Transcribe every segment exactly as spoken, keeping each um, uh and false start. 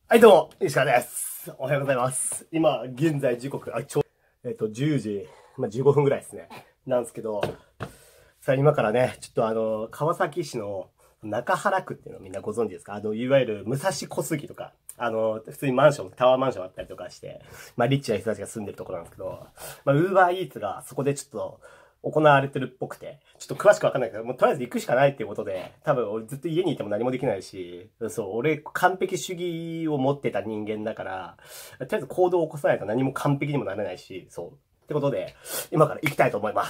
はい、どうも、石川です。おはようございます。今、現在時刻、あ、ちょ、えっと、じゅうじ、まあ、じゅうごふんぐらいですね。なんですけど、さあ、今からね、ちょっとあの、川崎市の中原区っていうのをみんなご存知ですか？あの、いわゆる武蔵小杉とか、あの、普通にマンション、タワーマンションあったりとかして、まあ、リッチな人たちが住んでるところなんですけど、まあ、ウーバーイーツがそこでちょっと、行われてるっぽくて、ちょっと詳しくわかんないけど、もうとりあえず行くしかないっていうことで、多分俺ずっと家にいても何もできないし、そう、俺完璧主義を持ってた人間だから、とりあえず行動を起こさないと何も完璧にもなれないし、そう。ってことで、今から行きたいと思います。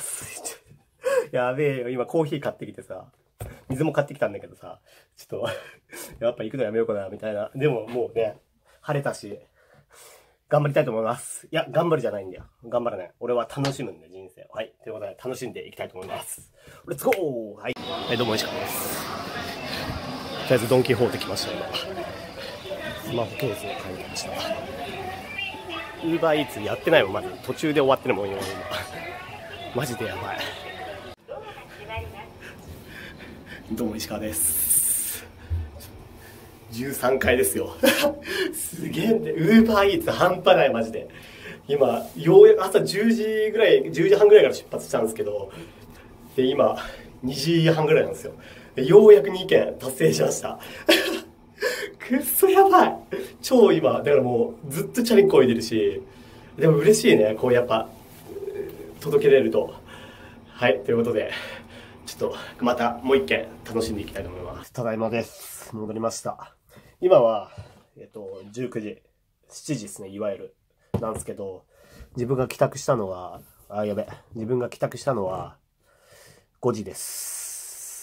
やべえよ、今コーヒー買ってきてさ、水も買ってきたんだけどさ、ちょっと、やっぱ行くのやめようかな、みたいな。でももうね、晴れたし、頑張りたいと思います。いや、頑張るじゃないんだよ。頑張らない。俺は楽しむんで、人生を。はい。ということで、楽しんでいきたいと思います。レッツゴー。はい。はい、どうも、石川です。とりあえず、ドンキホーテ来ました、今。スマホケースを買いに来ました。ウーバーイーツやってないもん、まず。途中で終わってるもんよ、今。マジでやばい。どうも、石川です。じゅうさんかいですよ。すげえんで、ウーバーイーツ半端ない、マジで。今、ようやく朝じゅうじぐらい、じゅうじはんぐらいから出発したんですけど、で、今、にじはんぐらいなんですよ。ようやくにけん達成しました。くっそやばい。超今、だからもう、ずっとチャリンコ泳いでるし、でも嬉しいね、こうやっぱ、届けれると。はい、ということで、ちょっと、またもういっけん楽しんでいきたいと思います。ただいまです。戻りました。今は、えっと、じゅうくじ、しちじですね、いわゆる。なんですけど、自分が帰宅したのは、あ、やべ。自分が帰宅したのは、ごじです。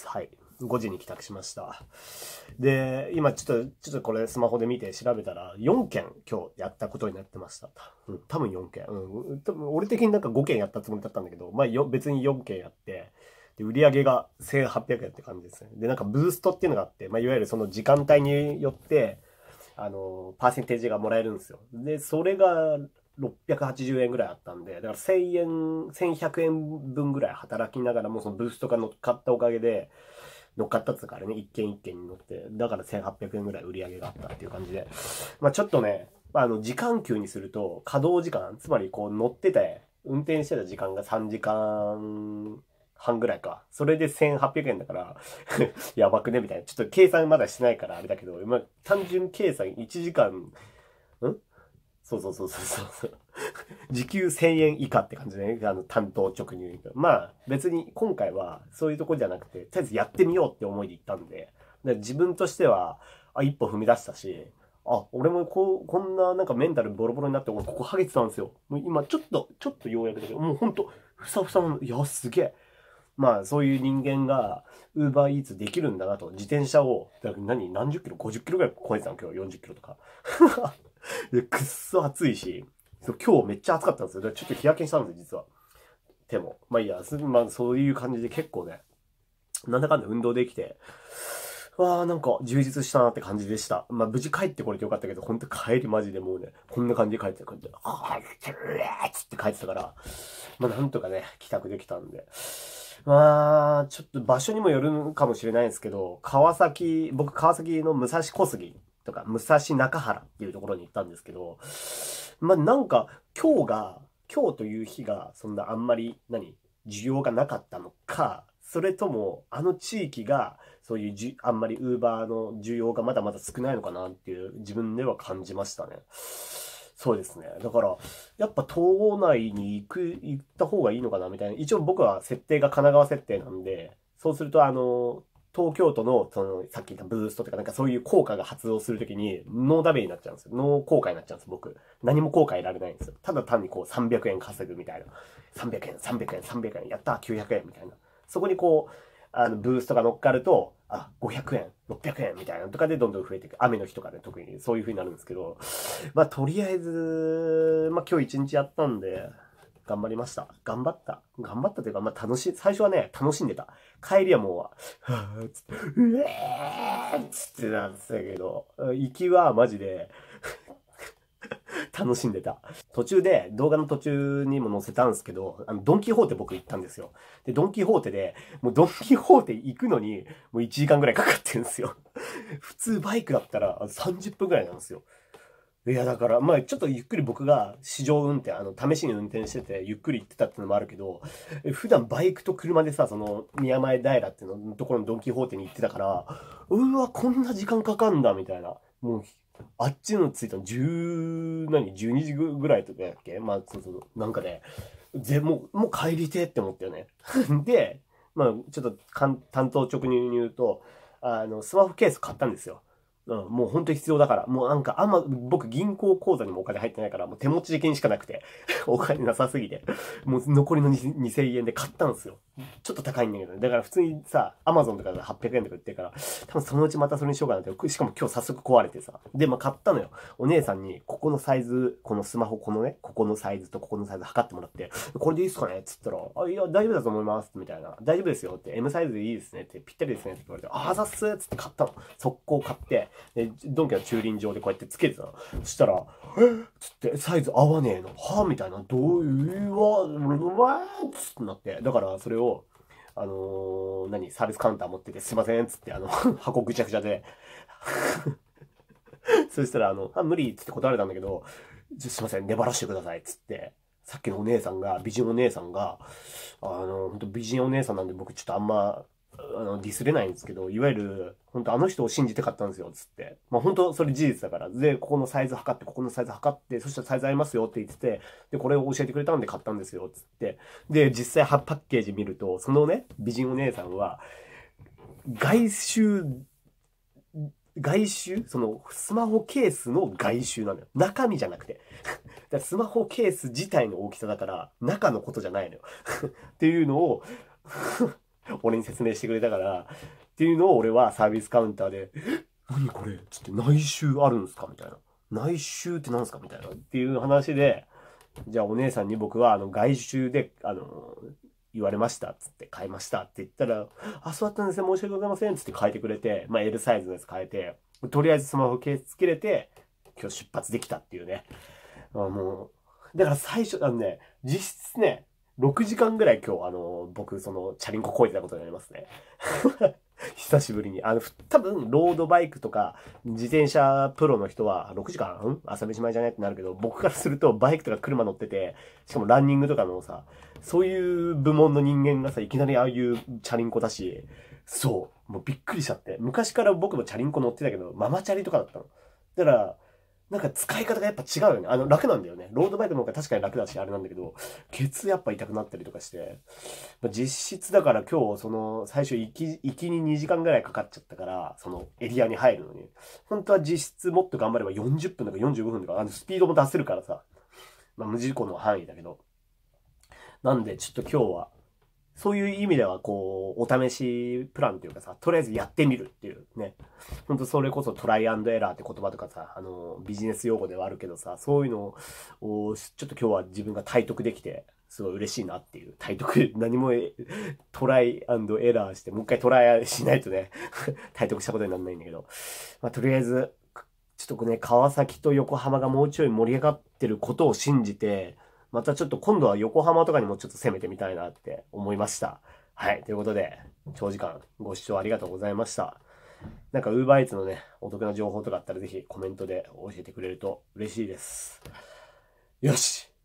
はい。ごじに帰宅しました。で、今ちょっと、ちょっとこれスマホで見て調べたら、よんけん今日やったことになってました。うん、多分よんけん。うん、多分俺的になんかごけんやったつもりだったんだけど、まあよ、別によんけんやって、で、売り上げがせんはっぴゃくえんって感じですね。で、なんかブーストっていうのがあって、まあ、いわゆるその時間帯によって、あの、パーセンテージがもらえるんですよ。で、それがろっぴゃくはちじゅうえんぐらいあったんで、だからせんえん、せんひゃくえんぶんぐらい働きながらもそのブーストが乗っかったおかげで、乗っかったっつうからね、一件一件に乗って、だからせんはっぴゃくえんぐらい売り上げがあったっていう感じで。まあちょっとね、あの、時間給にすると、稼働時間、つまりこう乗ってて、運転してた時間がさんじかんはんぐらいか。それでせんはっぴゃくえんだからやばくねみたいな。ちょっと計算まだしてないからあれだけど、まあ、単純計算いちじかん、んそうそうそうそうそう。時給せんえん以下って感じでね。あの、担当直入。まあ、別に今回はそういうとこじゃなくて、とりあえずやってみようって思いで行ったんで、で自分としては、あ、一歩踏み出したし、あ、俺もこう、こんななんかメンタルボロボロになって、俺ここハゲてたんですよ。もう今ちょっと、ちょっとようやくだけど、もうほんと、ふさふさの、いや、すげえ。まあ、そういう人間が、ウーバーイーツできるんだなと。自転車を、だから何、何十キロ ?ごじゅっ キロぐらい超えてたの今日よんじゅっキロとか。で、くっそ暑いし、今日めっちゃ暑かったんですよ。ちょっと日焼けしたんですよ、実は。手も。まあいいや、まあそういう感じで結構ね、なんだかんだ運動できて、わあなんか充実したなって感じでした。まあ無事帰ってこれてよかったけど、ほんと帰りマジでもうね、こんな感じで帰ってた感じで、あーつって帰ってたから、まあなんとかね、帰宅できたんで。まあ、ちょっと場所にもよるかもしれないんですけど、川崎、僕川崎の武蔵小杉とか、武蔵中原っていうところに行ったんですけど、まあなんか今日が、今日という日がそんなあんまり何需要がなかったのか、それともあの地域がそういうじあんまりウーバーの需要がまだまだ少ないのかなっていう自分では感じましたね。そうですね。だから、やっぱ島内に行く、行った方がいいのかなみたいな。一応僕は設定が神奈川設定なんで、そうするとあの、東京都の、その、さっき言ったブーストとかなんかそういう効果が発動するときに、ノーダメになっちゃうんですよ。ノー効果になっちゃうんです、僕。何も効果得られないんですよ。ただ単にこうさんびゃくえん稼ぐみたいな。さんびゃくえん、さんびゃくえん、さんびゃくえん、やったーきゅうひゃくえんみたいな。そこにこう、あの、ブーストが乗っかると、あ、ごひゃくえん、ろっぴゃくえんみたいなのとかでどんどん増えていく。雨の日とかで特にそういう風になるんですけど、まあ、とりあえず、まあ今日一日やったんで、頑張りました。頑張った。頑張ったというか、まあ楽しい、最初はね、楽しんでた。帰りはもう、はぁ、つって、うえーっつってなんですけど、行きはマジで楽しんでた。途中で、動画の途中にも載せたんですけど、あの、ドンキホーテ僕行ったんですよ。で、ドンキホーテで、もうドンキホーテ行くのに、もういちじかんぐらいかかってるんですよ。普通バイクだったらさんじゅっぷんぐらいなんですよ。 いや、だから、まあ、ちょっとゆっくり僕が試乗運転、あの、試しに運転してて、ゆっくり行ってたっていうのもあるけど、え普段バイクと車でさ、その、宮前平っていうのところのドンキホーテに行ってたから、うわ、こんな時間かかんだ、みたいな。もう、あっちの着いたのじゅう、何、じゅうにじぐぐらいとかやっけまあ、そうそう、なんかね、ぜ、もう、もう帰りてって思ったよね。で、まあ、ちょっとかん、担当直入に言うと、あの、スマホケース買ったんですよ。うん、もう本当に必要だから。もうなんか、あんま、僕銀行口座にもお金入ってないから、もう手持ち金しかなくて、お金なさすぎて、もう残りのにせんえんで買ったんですよ。ちょっと高いんだけどね。だから普通にさ、アマゾンとかではっぴゃくえんとか売ってるから、多分そのうちまたそれにしようかなって。しかも今日早速壊れてさ。で、まあ買ったのよ。お姉さんに、ここのサイズ、このスマホ、このね、ここのサイズとここのサイズ測ってもらって、これでいいっすかねっつったら、あ、いや、大丈夫だと思います。みたいな。大丈夫ですよって、エム サイズでいいですねって、ぴったりですねって言われて、あざっすっつって買ったの。速攻買って、で、ドンキの駐輪場でこうやってつけてたの。そしたら、えっつって、サイズ合わねえの。はぁみたいな。どういうわ、うわーっつってなって。だからそれを、あのー、何、サービスカウンター持ってて、すいませんっつって、あの、箱ぐちゃぐちゃで。そしたら、あの、あ、無理っつって断られたんだけど、すいません、粘らしてくださいっつって。さっきのお姉さんが、美人お姉さんが、あの、本当美人お姉さんなんで僕ちょっとあんま、あの、ディスれないんですけど、いわゆる、本当あの人を信じて買ったんですよ、つって。まあ本当それ事実だから。で、ここのサイズ測って、ここのサイズ測って、そしたらサイズ合いますよって言ってて、で、これを教えてくれたんで買ったんですよ、つって。で、実際パッケージ見ると、そのね、美人お姉さんは、外周、外周その、スマホケースの外周なのよ。中身じゃなくて。だからスマホケース自体の大きさだから、中のことじゃないのよ。っていうのを俺に説明してくれたから、っていうのを俺はサービスカウンターで、何これつって内周あるんすかみたいな。内周って何すかみたいな。っていう話で、じゃあお姉さんに僕はあの外周で、あの、言われましたっつって買いましたって言ったら、あ、そうだったんですね、申し訳ございませんっつって変えてくれて、まあ L サイズのやつ変えて、とりあえずスマホケースつけれて、今日出発できたっていうね。あもう、だから最初、あのね、実質ね、ろくじかんぐらい今日、あの、僕、その、チャリンコこいてたことになりますね。久しぶりに。あの、多分、ロードバイクとか、自転車プロの人は、ろくじかんん朝飯前じゃないってなるけど、僕からすると、バイクとか車乗ってて、しかもランニングとかのさ、そういう部門の人間がさ、いきなりああいうチャリンコだし、そう、もうびっくりしちゃって。昔から僕もチャリンコ乗ってたけど、ママチャリとかだったの。だから、なんか使い方がやっぱ違うよね。あの、楽なんだよね。ロードバイクの方が確かに楽だし、あれなんだけど、ケツやっぱ痛くなったりとかして、まあ実質だから今日、その、最初行き、行きににじかんぐらいかかっちゃったから、そのエリアに入るのに。本当は実質もっと頑張ればよんじゅっぷんとかよんじゅうごふんとか、あの、スピードも出せるからさ、まあ無事故の範囲だけど。なんで、ちょっと今日は、そういう意味では、こう、お試しプランっていうかさ、とりあえずやってみるっていうね。ほんとそれこそトライアンドエラーって言葉とかさ、あの、ビジネス用語ではあるけどさ、そういうのを、ちょっと今日は自分が体得できて、すごい嬉しいなっていう。体得、何もトライアンドエラーして、もう一回トライしないとね、体得したことにならないんだけど。まあ、とりあえず、ちょっとね、川崎と横浜がもうちょい盛り上がってることを信じて、またちょっと今度は横浜とかにもちょっと攻めてみたいなって思いました。はい。ということで、長時間ご視聴ありがとうございました。なんか Uber Eats のね、お得な情報とかあったらぜひコメントで教えてくれると嬉しいです。よし